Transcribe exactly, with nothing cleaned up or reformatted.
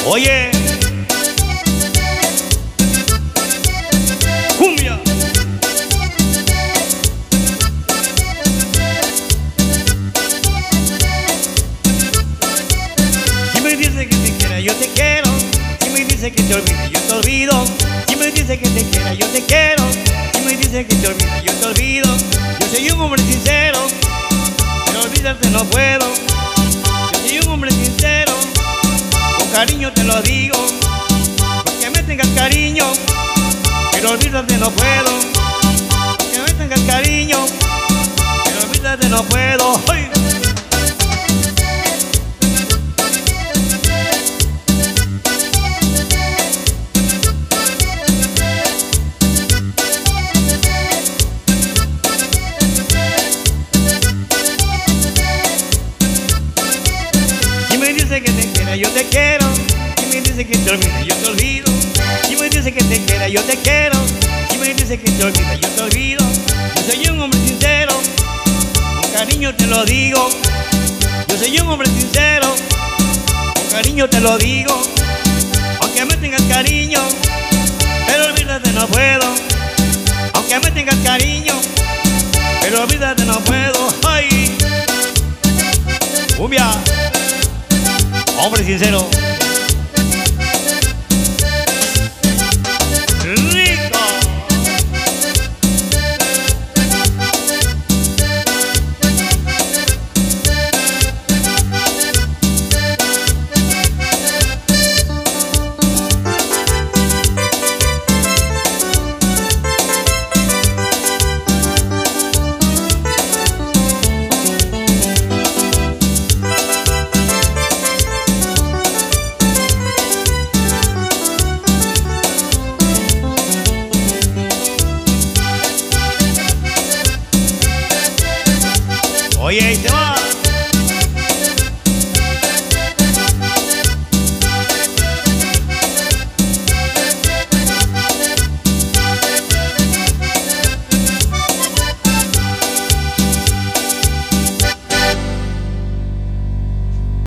Oye, cumbia. Si me dice que te quiera, yo te quiero. Si me dice que te olvide, yo te olvido. Si me dice que te quiera, yo te quiero. Si me dice que te olvide, yo te olvido. Yo soy un hombre sincero, pero olvidarte no puedo. Yo soy un hombre sincero, con cariño te lo digo. Que me tengas cariño, pero olvidarte no puedo. Que me tengas cariño, pero olvidarte no puedo. ¡Ay! Si me dice que te quiera, yo te quiero. Si me dice que te olvide, yo te olvido. Si me dice que te quiera, yo te quiero. Si me dice que te olvide, yo te olvido. Yo soy un hombre sincero, con cariño te lo digo. Yo soy un hombre sincero, con cariño te lo digo. Aunque me tengas cariño, pero olvídate no puedo. Aunque me tengas cariño, pero olvídate no puedo. ¡Ay! Cumbia. Hombre sincero. Rico. Oye, ahí se va.